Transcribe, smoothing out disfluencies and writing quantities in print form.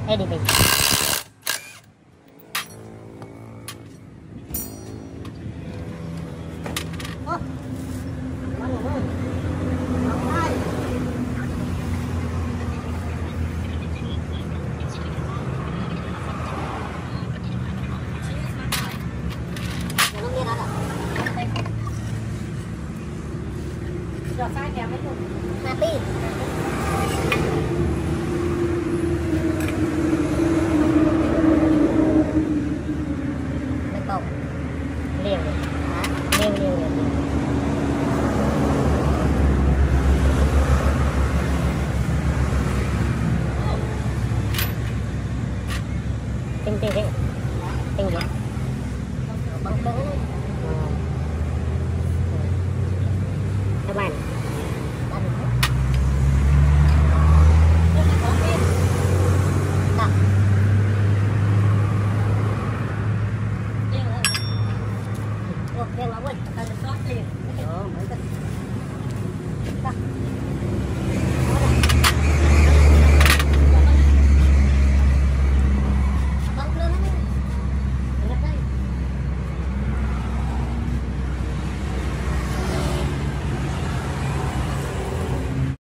Đây đi mình. Sai kèm với Mà pin. Mình bọc liền liền liền liền tinh tinh tinh tinh gì bóng bóng các bạn Riêng là quên, ta sót liền. Mới